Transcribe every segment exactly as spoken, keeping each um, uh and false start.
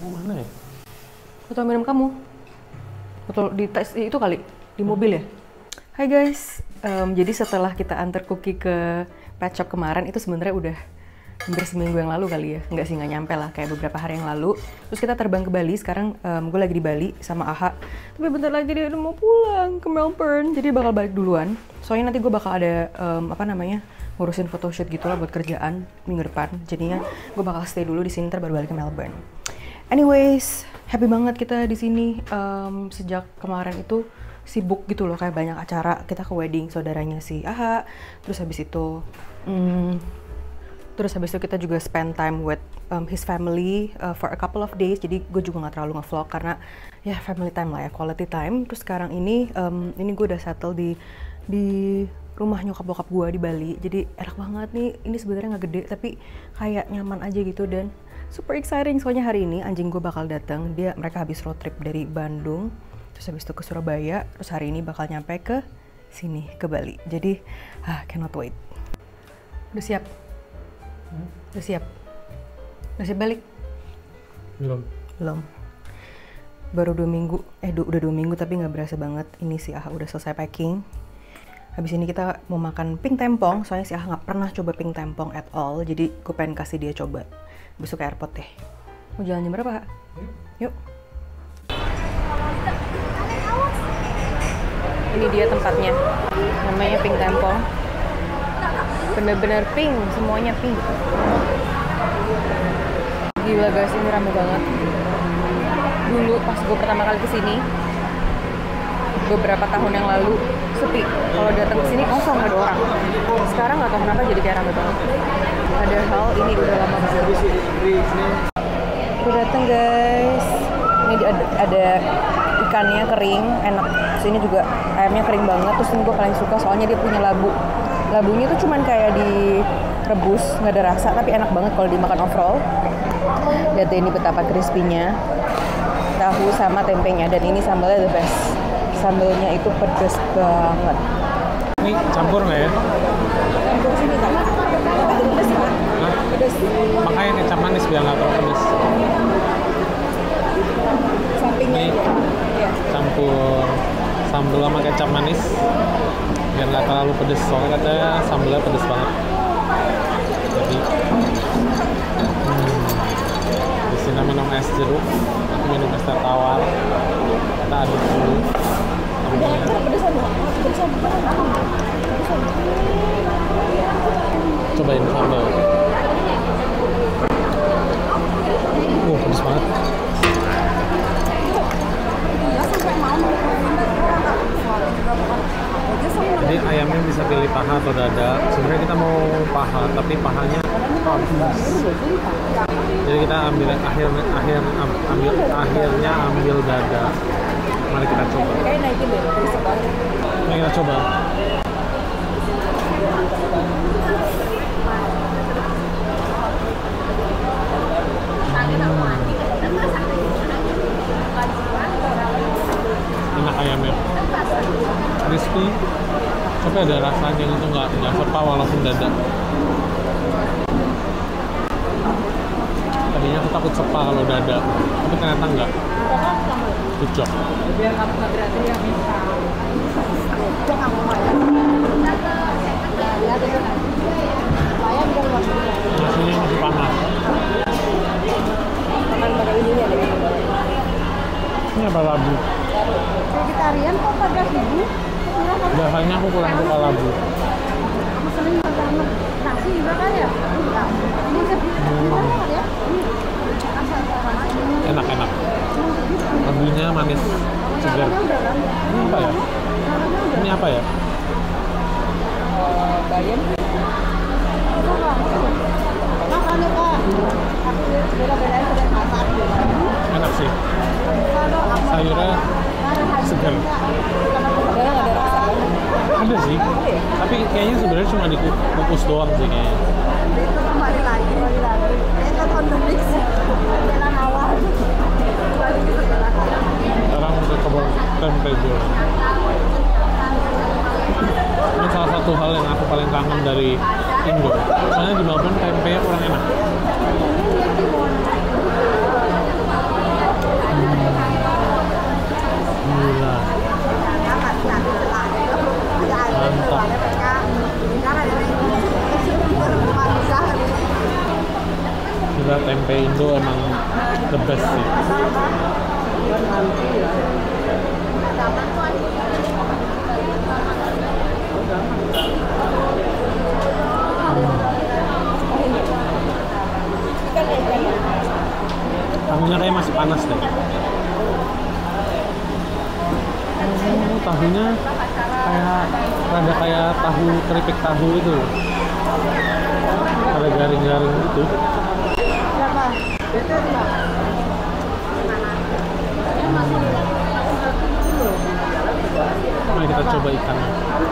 Mana ya? Botol minum kamu. Botol di tes itu kali di mobil ya. Hai guys, um, jadi setelah kita antar Cookie ke pet shop kemarin itu sebenarnya udah hampir seminggu yang lalu kali ya. Enggak sih, nggak nyampe lah, kayak beberapa hari yang lalu. Terus kita terbang ke Bali, sekarang um, gue lagi di Bali sama Aha. Tapi bentar lagi dia udah mau pulang ke Melbourne, jadi bakal balik duluan. Soalnya nanti gue bakal ada um, apa namanya ngurusin photoshoot gitu lah buat kerjaan minggu depan. Jadinya gue bakal stay dulu di sini, ntar baru balik ke Melbourne. Anyways, happy banget kita di sini. Um, sejak kemarin itu sibuk gitu loh, kayak banyak acara. Kita ke wedding saudaranya si Aha, terus habis itu hmm, terus habis itu kita juga spend time with um, his family uh, for a couple of days. Jadi gue juga nggak terlalu nge-vlog karena ya family time lah ya, quality time. Terus sekarang ini um, ini gue udah settle di di rumah nyokap bokap gue di Bali. Jadi enak banget nih. Ini sebenarnya nggak gede tapi kayak nyaman aja gitu dan super exciting. Soalnya hari ini anjing gue bakal datang. Dia mereka habis road trip dari Bandung. Terus habis itu ke Surabaya, terus hari ini bakal nyampe ke sini, ke Bali. Jadi, ah, cannot wait. Udah siap? Hmm? Udah siap? Udah siap balik? Belum. Belum. Baru dua minggu, eh du udah dua minggu tapi nggak berasa banget. Ini si Aha udah selesai packing. Habis ini kita mau makan pink tempong, soalnya si Aha nggak pernah coba pink tempong at all. Jadi gue pengen kasih dia coba. Besok ke airport deh. Mau jalan jam berapa, Kak? Hmm? Yuk. Ini dia tempatnya, namanya Pink Tempong. Bener-bener pink, semuanya pink. Gila guys, ini rame banget. Dulu pas gue pertama kali kesini, beberapa tahun yang lalu sepi. Kalau datang ke sini kosong, nggak ada orang. Sekarang nggak tahu kenapa jadi kayak rame banget. Padahal ini udah lama banget. Udah datang guys. Ini ada, ada ikannya kering, enak. Sini juga ayamnya kering banget. Terus ini gue paling suka soalnya dia punya labu. Labunya tuh cuman kayak direbus, nggak ada rasa, tapi enak banget kalau dimakan overall. Lihat deh ini betapa crispy-nya. Tahu sama tempenya, dan ini sambalnya the best. Sambalnya itu pedes banget. Ini campur nggak ya? Campur sini kan? Pedes nggak? Pedes. Makanya kecap manis biar nggak terlalu pedes. Sampingnya ini ya. Campur sambal sama kecap manis biar nggak terlalu pedes, soalnya katanya sambalnya pedes banget. Jadi hmm, di sini minum es jeruk, aku minum es teh tawar. Kita aduk dulu. Cobain sambal. Uh, pedes banget. Jadi ayamnya bisa pilih paha atau dada. Sebenarnya kita mau paha, tapi pahanya habis. Jadi kita ambil akhir akhir ambil akhirnya ambil dada. Mari kita coba. Mari kita coba. Enak ayamnya, crispy, tapi ada rasanya itu nggak nggak sepa walaupun dada. Tadinya aku takut sepa kalau dada, tapi ternyata nggak. Kucok. Biar kamu nggak berarti yang minta. Nasinya masih panas. Makan pakai ini ya deh. Ini apa labu? Vegetarian kok empat belas ribu? Biasanya aku kurang suka labu. Kamu sering makan nasi juga kan ya? Nah, ini Hmm. ya? Enak-enak. Labunya manis, segar. Ini apa ya? Ini apa ya? Bayam. Makan ya kak. Tapi beda-bedanya sudah masak. Enak sih. Sayurnya segar. Padahal nggak ada rasa. Ada sih. Tapi kayaknya sebenarnya cuma dikukus doang sih kayaknya. Itu kembali lagi, kembali lagi. Itu kondemik sih. Jalan awal. Kembali ke sebelah. Sekarang udah coba tempe goreng. Ini salah satu hal yang aku paling kangen dari Indo. Soalnya di Melbourne tempenya kurang enak. Gila, tempe Indo emang the best sih. Tahunya kayak masih panas deh. Oh, tahunya kayak rada kayak tahu keripik tahu itu. Ada garing-garing gitu. Mari kita coba ikannya.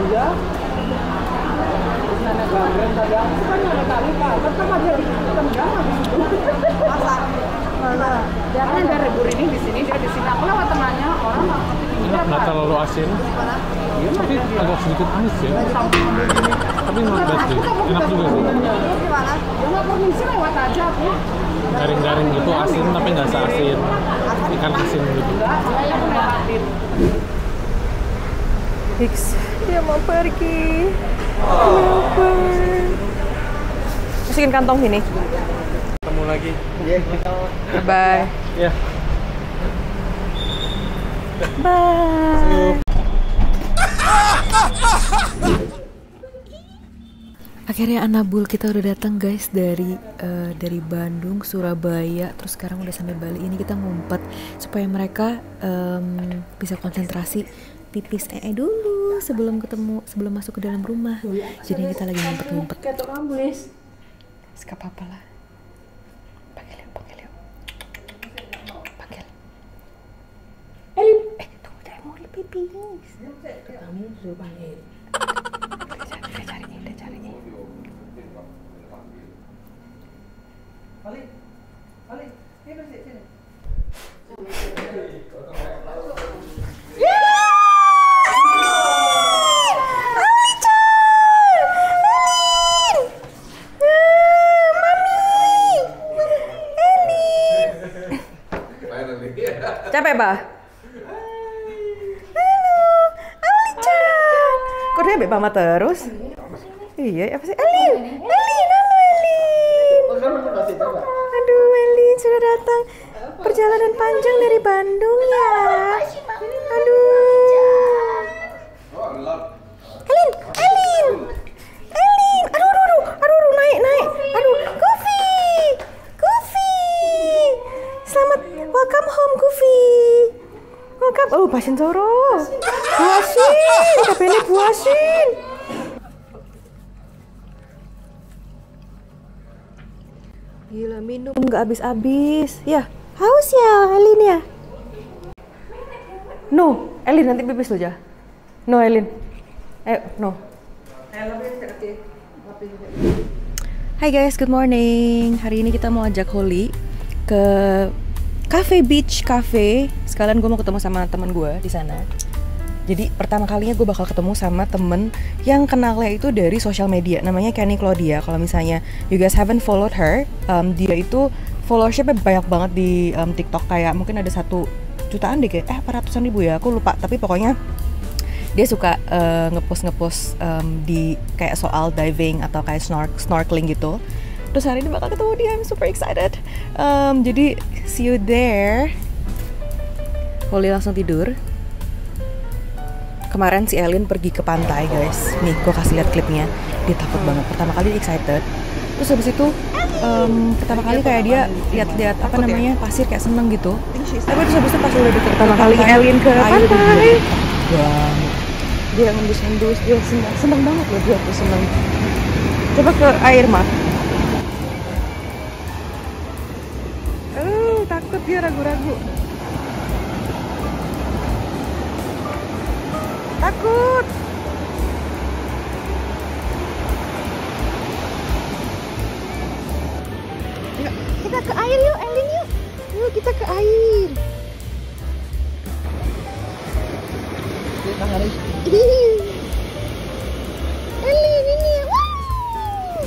Dia kan dari Burini di sini, dia di sini. Aku lewat tengahnya, orang Enak, nggak terlalu asin, tapi agak sedikit amis ya. Tapi not bad sih, enak juga sih. dia nggak permisi lewat aja aku. Garing-garing gitu asin, tapi nggak seasin ikan asin gitu. Dia yang lewatin. Hix, dia mau pergi. Kenapa? Masukin kantong sini. Ketemu lagi. Bye. Ya. Bye. Akhirnya Anabul kita udah datang guys dari uh, dari Bandung, Surabaya, terus sekarang udah sampai Bali. Ini kita ngumpet supaya mereka um, bisa konsentrasi pipis ee dulu sebelum ketemu sebelum masuk ke dalam rumah. Jadi kita lagi ngumpet-ngumpet. Gak apa-apa lah. Panggil yuk, panggil yuk. Panggil. Elin, eh tunggu jangan mau pipis. Kamu suruh panggil. Udah cari ini, udah cari ini. Balik, balik, sini sini. Capek, Bah? Halo, Ali-chan. Kok dia bebek mama terus? Iya, apa sih? Elin, Elin, halo Elin. Aduh, Elin sudah datang. Perjalanan panjang dari Bandung ya. Aduh. Elin, Elin, Elin. Aduh, aduh, aduh, aduh, aduh, naik, naik. Aduh, Goofy, Goofy. Selamat, welcome home, Goofy. Welcome. Oh, pasien Zoro. Buasin, tapi ini buasin. Gila, minum nggak habis-habis. Ya, haus ya, Elin ya? No, Elin nanti pipis lo aja. No, Elin. Eh, no. Hai guys, good morning. Hari ini kita mau ajak Holly ke Cafe Beach Cafe. Sekalian gue mau ketemu sama temen gue di sana. Jadi pertama kalinya gue bakal ketemu sama temen yang kenalnya itu dari sosial media. Namanya Kenny Claudia. Kalau misalnya you guys haven't followed her, um, dia itu followershipnya banyak banget di um, TikTok. Kayak mungkin ada satu jutaan deh kayak, eh apa ratusan ribu ya, aku lupa. Tapi pokoknya dia suka uh, ngepost ngepost um, di kayak soal diving atau kayak snork snorkeling gitu. Terus hari ini bakal ketemu dia, I'm super excited. Um, jadi see you there. Holly langsung tidur. Kemarin si Elin pergi ke pantai guys. Nih, gue kasih lihat klipnya. Dia takut banget. Pertama kali dia excited. Terus habis itu um, pertama kali kayak dia lihat-lihat apa namanya pasir kayak seneng gitu. Tapi terus habis itu pas udah deket pertama kali Elin ke pantai, wah, dia ngendus-ngendus, dia seneng, seneng banget loh dia tuh seneng. Coba ke air mah. Oh, takut dia ragu-ragu. Takut. Yuk, kita ke air yuk, Elin yuk. Yuk kita ke air. Elin ini. Wow.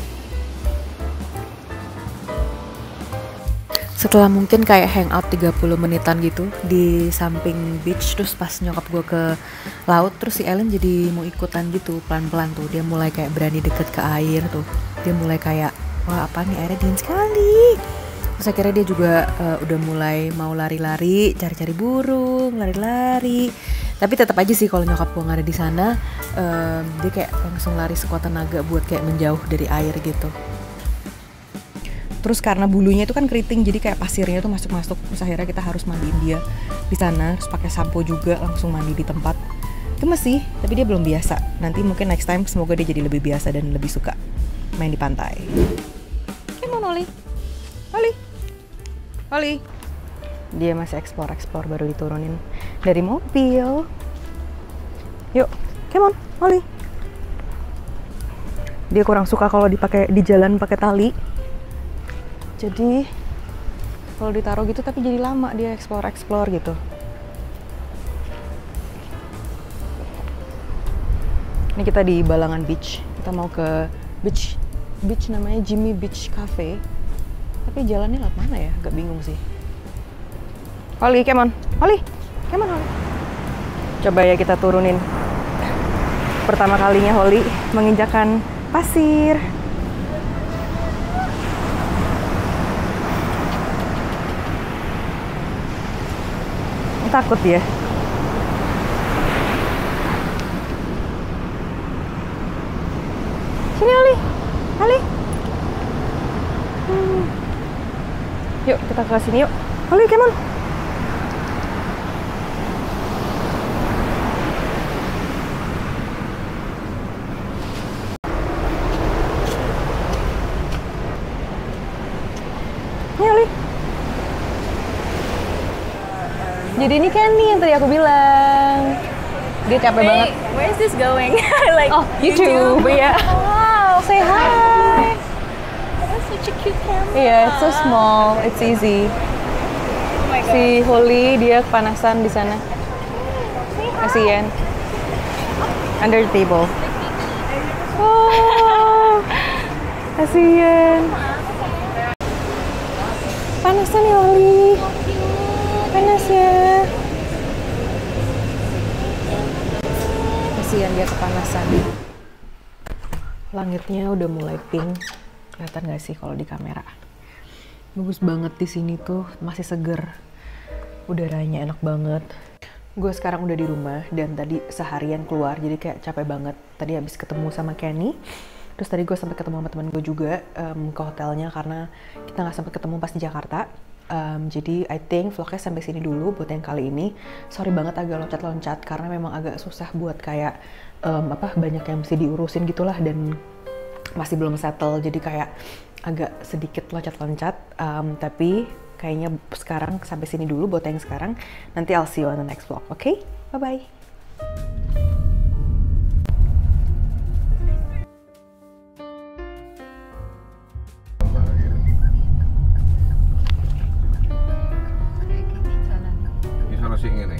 Setelah mungkin kayak hangout tiga puluh menitan gitu di samping beach, terus pas nyokap gue ke laut, terus si Elin jadi mau ikutan gitu pelan-pelan tuh. Dia mulai kayak berani deket ke air tuh. Dia mulai kayak, wah apa nih airnya dingin sekali. Terus akhirnya dia juga uh, udah mulai mau lari-lari, cari-cari burung, lari-lari. Tapi tetap aja sih kalau nyokap gue nggak ada di sana, um, dia kayak langsung lari sekuat tenaga buat kayak menjauh dari air gitu. Terus karena bulunya itu kan keriting, jadi kayak pasirnya tuh masuk-masuk. Terus akhirnya kita harus mandiin dia di sana, terus pakai sampo juga, langsung mandi di tempat. Gemes sih, tapi dia belum biasa. Nanti mungkin next time semoga dia jadi lebih biasa dan lebih suka main di pantai. Come on, Oli. Oli. Oli. Dia masih explore-explore, baru diturunin dari mobil. Yuk, come on, Oli. Dia kurang suka kalau dipakai di jalan pakai tali. Jadi kalau ditaruh gitu tapi jadi lama dia explore-explore gitu. Ini kita di Balangan Beach. Kita mau ke beach, beach namanya Jimmy Beach Cafe. Tapi jalannya lewat mana ya? Agak bingung sih. Holly, come on. Holly, come on, Holly. Coba ya kita turunin. Pertama kalinya Holly menginjakan pasir. Takut ya. Sini Ali, Ali. Hmm. Yuk kita ke sini yuk. Ali, come on. Ini Ali. Jadi ini Kenny yang tadi aku bilang. Dia capek Wait, banget. where is this going? Like Oh, YouTube. Iya. Wow, say hi. That's such a cute camera. Iya, it's so small. It's easy. Oh my god. Si Holly dia kepanasan di sana. Kasian. Under the table. Oh, kasian. Panasan ya Holly. Panas ya. Kasian dia kepanasan. Langitnya udah mulai pink. Kelihatan gak sih kalau di kamera? Bagus banget di sini tuh, masih seger. Udaranya enak banget. Gue sekarang udah di rumah dan tadi seharian keluar, jadi kayak capek banget. Tadi habis ketemu sama Kenny. Terus tadi gue sempat ketemu sama teman gue juga um, ke hotelnya karena kita nggak sempat ketemu pas di Jakarta. Um, jadi I think vlognya sampai sini dulu buat yang kali ini. Sorry banget agak loncat-loncat karena memang agak susah buat kayak um, apa banyak yang mesti diurusin gitulah dan masih belum settle. Jadi kayak agak sedikit loncat-loncat. Um, tapi kayaknya sekarang sampai sini dulu buat yang sekarang. Nanti I'll see you on the next vlog. Oke? Okay? Bye-bye. Ini.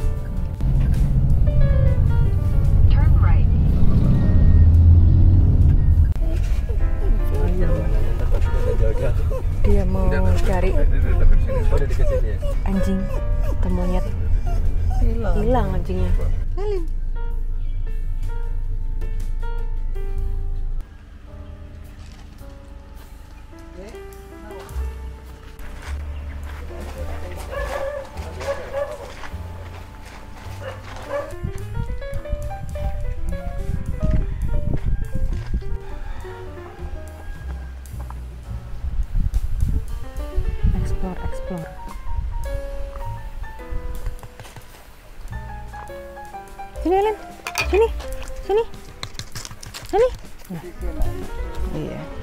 Turn right. Dia mau cari anjing atau monyet. Hilang. Hilang anjingnya. Alin. Explore, explore. Sini, Ellen. Sini. Sini. Sini. Nah. Iya.